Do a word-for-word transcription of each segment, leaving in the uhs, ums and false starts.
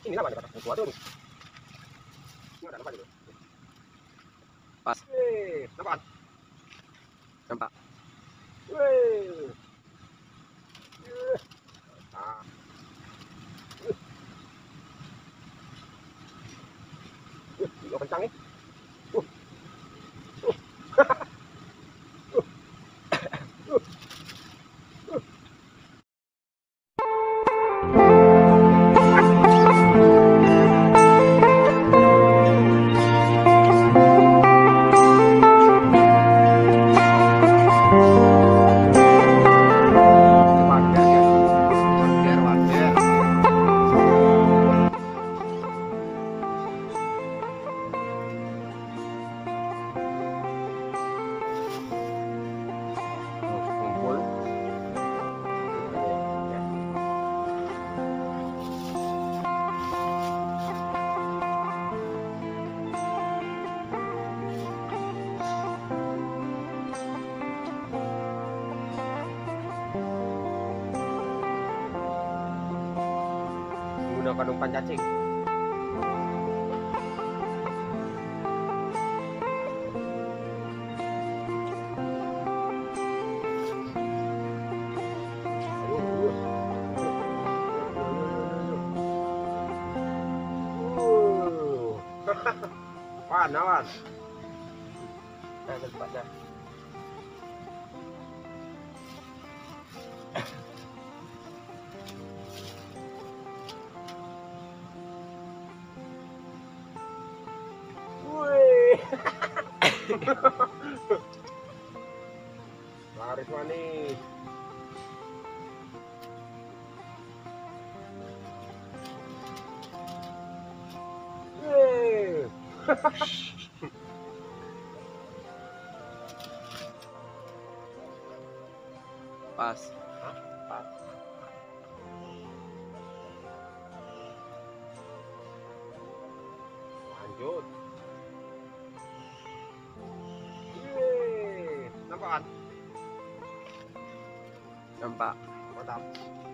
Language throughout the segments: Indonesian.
Sini lah ada tua tuh. Ini ada apa gitu? Pas. Eh, nampak? Nampak. Wih. Ah. Wih, kencang nih. Uh. Uh. Menggunakan umpan cacing. Wan, wan. Nah, tempatnya. Wih. Laris manis. Wih. Pas. Hah? Pas. Lanjut. Wih. Nampak kan? Nampak. Mantap.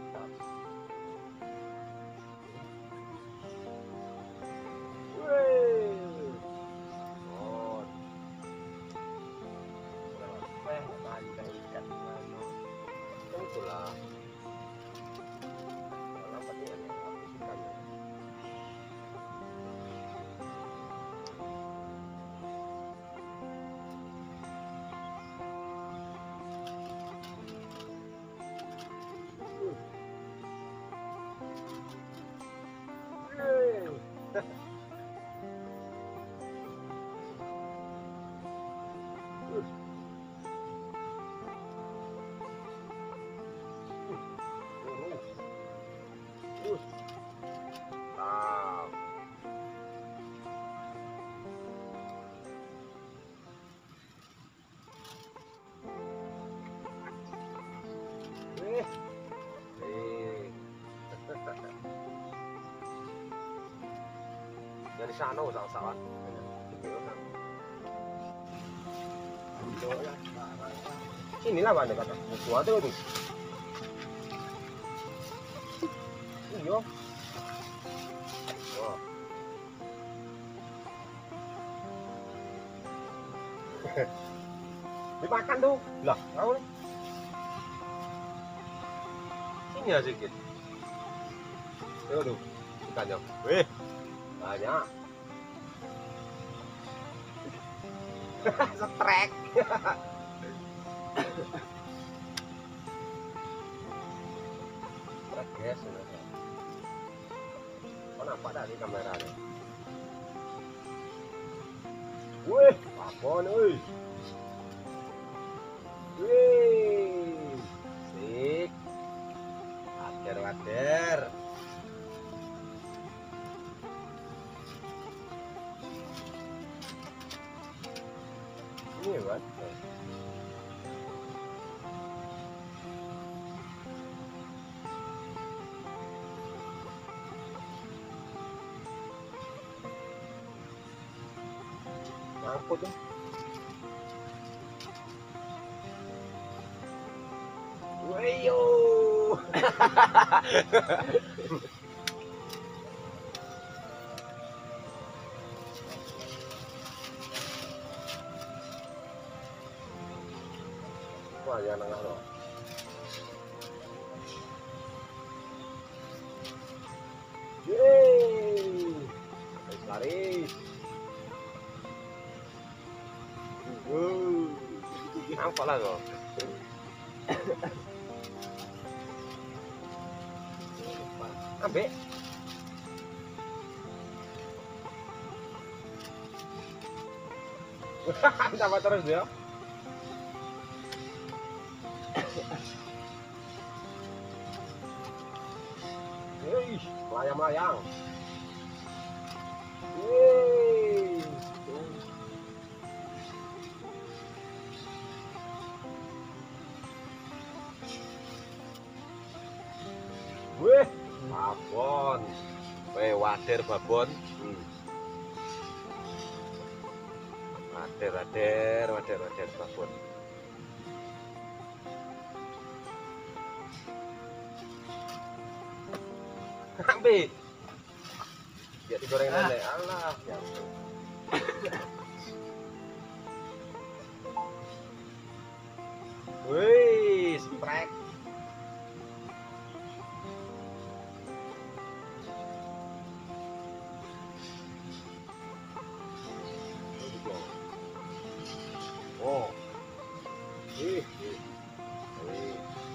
Wih. Oh. Eh, ada ikan mana? Kan itulah. Kenapa dia ada ikan? Dari sana usah-usahan. Inilah mana kata tua tuh tuh. Iyo. Oh. Dimakan tuh. Lah, kau nih. Sini aja sedikit. Tuh tuh. Ikannya. Wih. Banyak. Setrek. Setrek guys. Kau nampak dari kamera nih? Wih, apa nih? Wih, sik. Wader-wader. Ini what? Ngangkut tuh. Weyo. Wah, yang nengah loh. Yeay, laris. Wow, nampak lah kok. Ambek. Dapat terus dia. Wih, melayang-melayang. Wih. Wih, babon. Weh, wader babon. Hmm. Wader, wader, wader, wader babon. Ambil. Ya digoreng ah. Nenek. Allah, ya. Wih, sprek. Oh. Ih, ih. Ih.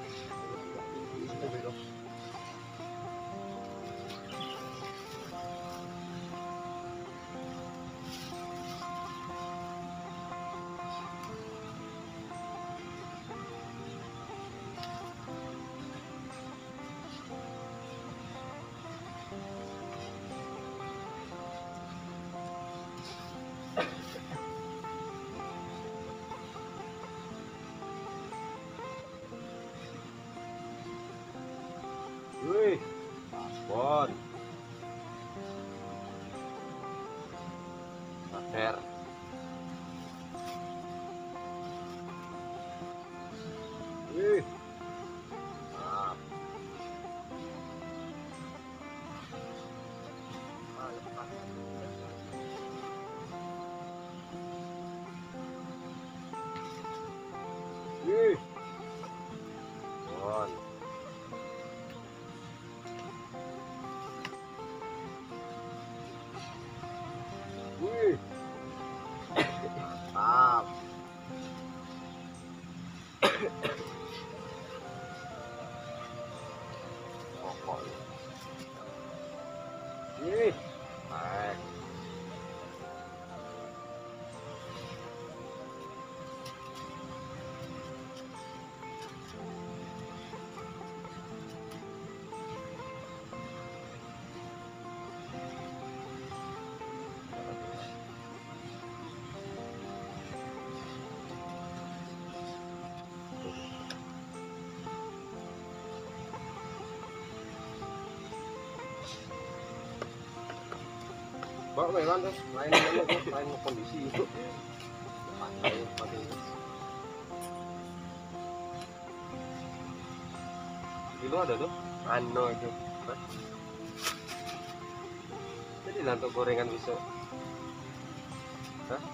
Wih, babon. Wader. Wih. Mantap. Wih. Babon. Wih. Mantap. Pokok. Wih. Baik. Bawa memang tuh, lain lain kondisi itu. Pakai pakai ini. Kilo ada tuh? Ano itu? Hah? Jadi nanti gorengan besok. Hah?